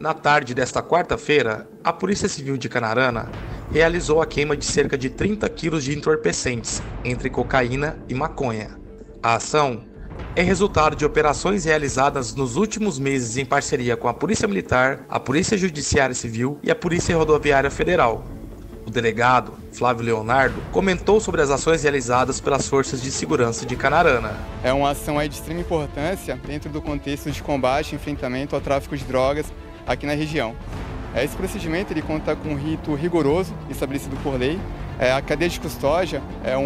Na tarde desta quarta-feira, a Polícia Civil de Canarana realizou a queima de cerca de 30 quilos de entorpecentes, entre cocaína e maconha. A ação é resultado de operações realizadas nos últimos meses em parceria com a Polícia Militar, a Polícia Judiciária Civil e a Polícia Rodoviária Federal. O delegado, Flávio Leonardo, comentou sobre as ações realizadas pelas forças de segurança de Canarana. É uma ação de extrema importância dentro do contexto de combate e enfrentamento ao tráfico de drogas aqui na região. Esse procedimento ele conta com um rito rigoroso estabelecido por lei. A cadeia de custódia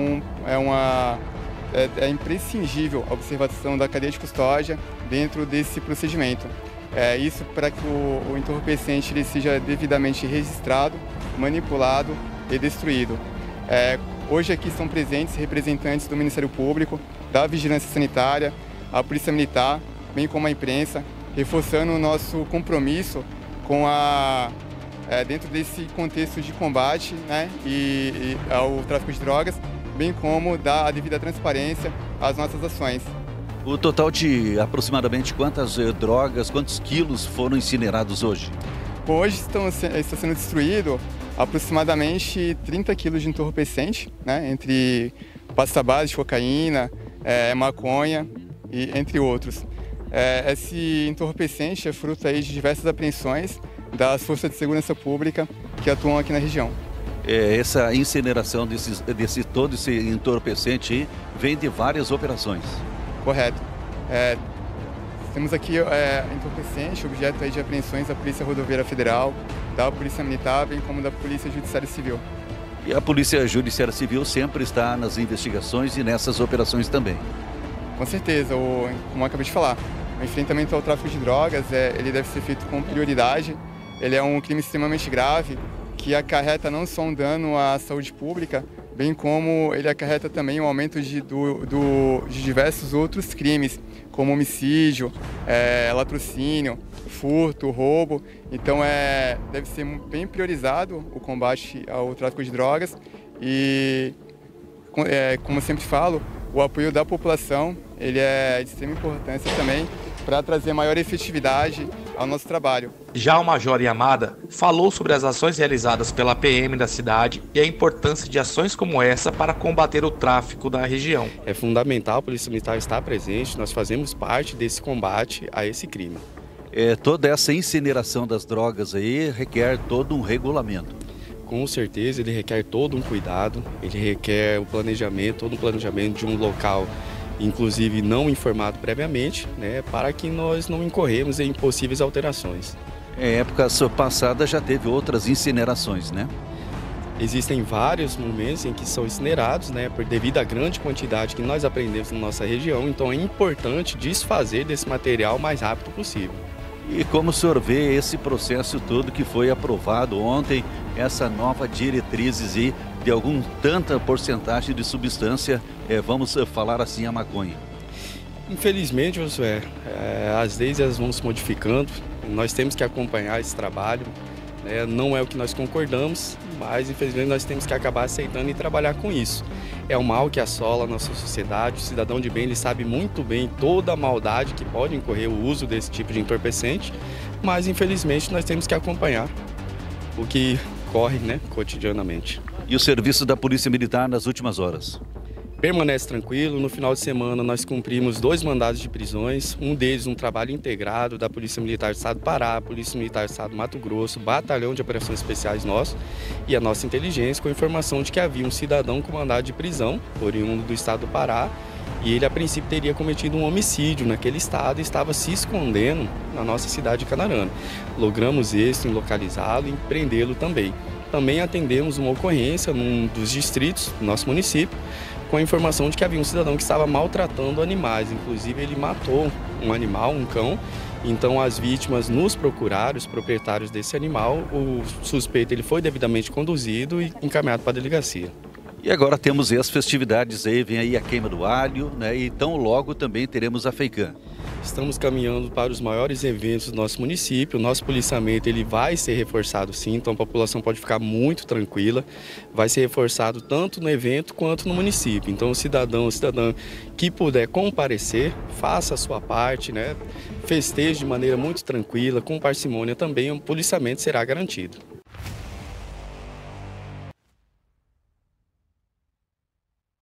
é imprescindível a observação da cadeia de custódia dentro desse procedimento. Isso para que o entorpecente ele seja devidamente registrado, manipulado e destruído. Hoje aqui estão presentes representantes do Ministério Público, da Vigilância Sanitária, a Polícia Militar, bem como a imprensa, reforçando o nosso compromisso com dentro desse contexto de combate, né, e ao tráfico de drogas, bem como dar a devida transparência às nossas ações. O total de aproximadamente quantas drogas, quantos quilos foram incinerados hoje? Bom, hoje está sendo destruído aproximadamente 30 quilos de entorpecente, né, entre pasta base de cocaína, maconha e entre outros. Esse entorpecente é fruto aí de diversas apreensões das forças de segurança pública que atuam aqui na região. Essa incineração todo esse entorpecente vem de várias operações. Correto. Temos aqui entorpecente, objeto aí de apreensões da Polícia Rodoviária Federal, da Polícia Militar, bem como da Polícia Judiciária Civil. E a Polícia Judiciária Civil sempre está nas investigações e nessas operações também. Com certeza, como eu acabei de falar, o enfrentamento ao tráfico de drogas ele deve ser feito com prioridade. Ele é um crime extremamente grave que acarreta não só um dano à saúde pública, bem como ele acarreta também um aumento de diversos outros crimes, como homicídio, latrocínio, furto, roubo. Então deve ser bem priorizado o combate ao tráfico de drogas e, como eu sempre falo, o apoio da população ele é de extrema importância também para trazer maior efetividade ao nosso trabalho. Já o Major Yamada falou sobre as ações realizadas pela PM da cidade e a importância de ações como essa para combater o tráfico da região. É fundamental a Polícia Militar estar presente, nós fazemos parte desse combate a esse crime. Toda essa incineração das drogas aí requer todo um regulamento. Com certeza ele requer todo um cuidado, ele requer todo um planejamento de um local, inclusive não informado previamente, né, para que nós não incorremos em possíveis alterações. Em épocas passadas já teve outras incinerações, né? Existem vários momentos em que são incinerados, né, devido à grande quantidade que nós apreendemos na nossa região, então é importante desfazer desse material o mais rápido possível. E como o senhor vê esse processo todo que foi aprovado ontem, essa nova diretrizes aí de tanta porcentagem de substância, vamos falar assim, a maconha? Infelizmente, Josué, as leis elas vão se modificando, nós temos que acompanhar esse trabalho, não é o que nós concordamos, mas infelizmente nós temos que acabar aceitando e trabalhar com isso. É um mal que assola a nossa sociedade, o cidadão de bem ele sabe muito bem toda a maldade que pode incorrer o uso desse tipo de entorpecente, mas infelizmente nós temos que acompanhar o que corre, né, cotidianamente. E o serviço da Polícia Militar nas últimas horas? Permanece tranquilo. No final de semana nós cumprimos 2 mandados de prisões, um deles um trabalho integrado da Polícia Militar do Estado do Pará, Polícia Militar do Estado do Mato Grosso, Batalhão de Operações Especiais nosso e a nossa inteligência com a informação de que havia um cidadão com mandado de prisão, oriundo do Estado do Pará, e ele a princípio teria cometido um homicídio naquele estado e estava se escondendo na nossa cidade de Canarana. Logramos êxito em localizá-lo e prendê-lo também. Também atendemos uma ocorrência num dos distritos do nosso município, com a informação de que havia um cidadão que estava maltratando animais, inclusive ele matou um animal, um cão, então as vítimas nos procuraram, os proprietários desse animal, o suspeito ele foi devidamente conduzido e encaminhado para a delegacia. E agora temos as festividades aí, vem aí a queima do alho, né? E tão logo também teremos a FEICAM. Estamos caminhando para os maiores eventos do nosso município. O nosso policiamento ele vai ser reforçado sim, então a população pode ficar muito tranquila. Vai ser reforçado tanto no evento quanto no município. Então o cidadã que puder comparecer, faça a sua parte, né? Festeje de maneira muito tranquila, com parcimônia também, o policiamento será garantido.